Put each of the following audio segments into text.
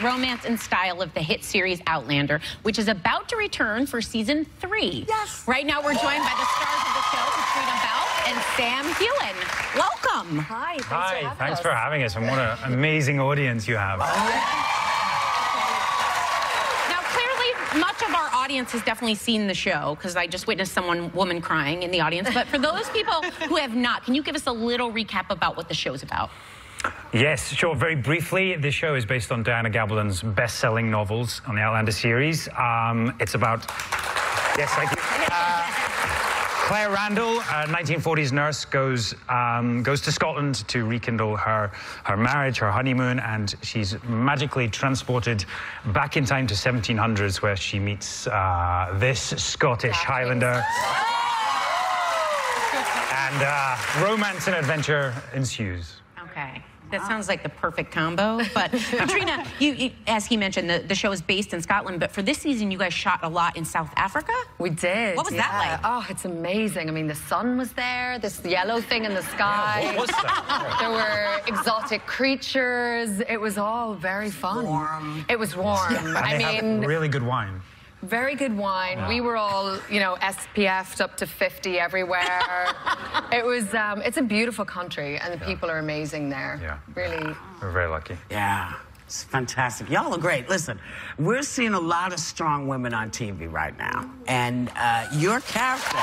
romance and style of the hit series Outlander, which is about to return for season 3. Yes. Right now, we're joined by the stars of the show, Caitriona Balfe and Sam Heughan. Welcome. Hi, Thanks for having us, and what an amazing audience you have. Now, clearly, much of our audience has definitely seen the show, because I just witnessed woman crying in the audience. But for those people who have not, can you give us a little recap about what the show's about? Yes, sure. Very briefly, this show is based on Diana Gabaldon's best-selling novels on the Outlander series. It's about... Yes, thank you. Claire Randall, a 1940s nurse, goes to Scotland to rekindle her marriage, her honeymoon, and she's magically transported back in time to 1700s, where she meets this Scottish Highlander. And romance and adventure ensues. Okay. That sounds like the perfect combo. But Caitriona, you, as he mentioned, the show is based in Scotland, but for this season, you guys shot a lot in South Africa? We did. What was that like? Oh, it's amazing. I mean, the sun was there, this yellow thing in the sky. Yeah, what was that? There were exotic creatures. It was all very fun. Warm. It was warm. And I they mean, have really good wine. very good wine. Yeah. We were all, you know, SPF'd up to 50 everywhere. It was, it's a beautiful country, and the people are amazing there. Yeah. Really. We're very lucky. Yeah, it's fantastic. Y'all are great. Listen, we're seeing a lot of strong women on TV right now. And your character,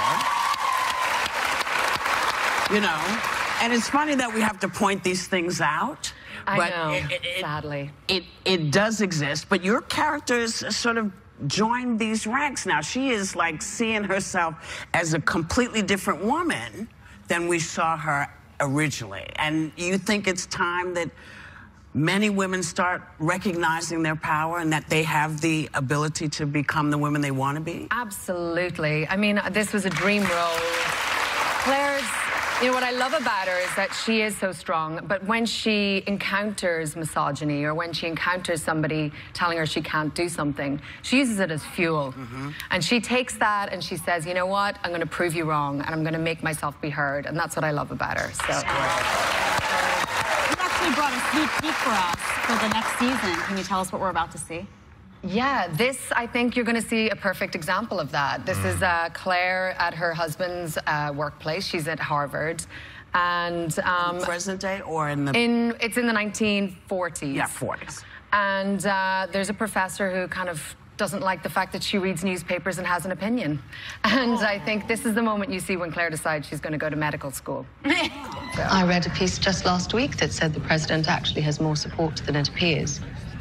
you know, and it's funny that we have to point these things out. I but know, sadly. It does exist, but your character is sort of joined these ranks now. She is like seeing herself as a completely different woman than we saw her originally. And you think it's time that many women start recognizing their power and that they have the ability to become the women they want to be? Absolutely. I mean, this was a dream role. Claire's, you know, what I love about her is that she is so strong, but when she encounters misogyny or when she encounters somebody telling her she can't do something, she uses it as fuel. And she takes that and she says, you know what, I'm going to prove you wrong and I'm going to make myself be heard. And that's what I love about her. So. You actually brought a sneak peek for us for the next season. Can you tell us what we're about to see? Yeah, this, I think you're going to see a perfect example of that. This is Claire at her husband's workplace. She's at Harvard. And Present day or in the... It's in the 1940s. Yeah, 40s. And there's a professor who kind of doesn't like the fact that she reads newspapers and has an opinion. And I think this is the moment you see when Claire decides she's going to go to medical school. I read a piece just last week that said the president actually has more support than it appears.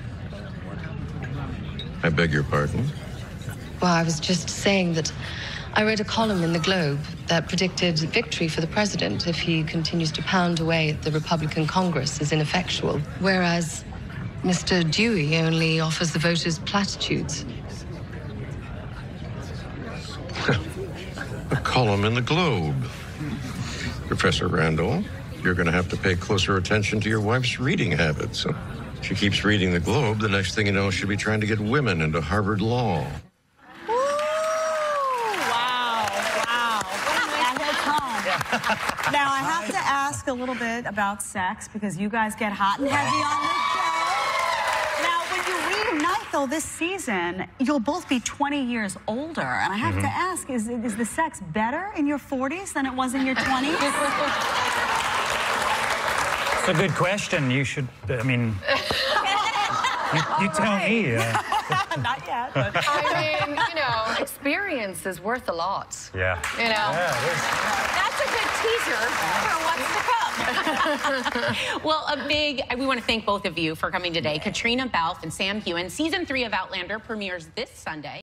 I beg your pardon? Well, I was just saying that I read a column in the Globe that predicted victory for the president if he continues to pound away at the Republican Congress as ineffectual, whereas Mr. Dewey only offers the voters platitudes. A column in the Globe. Professor Randall, you're going to have to pay closer attention to your wife's reading habits. She keeps reading the Globe. The next thing you know, she'll be trying to get women into Harvard Law. Wow. That hits home. Now, I have to ask a little bit about sex, because you guys get hot and heavy on this show. Now, when you reunite, though, this season, you'll both be 20 years older. And I have to ask, is the sex better in your 40s than it was in your 20s? It's a good question. You should, I mean, you tell me. Not yet, but... I mean, you know, experience is worth a lot. Yeah. You know? Yeah, it is. That's a good teaser for what's to come. Well, we want to thank both of you for coming today. Caitriona Balfe and Sam Heughan. Season 3 of Outlander premieres this Sunday.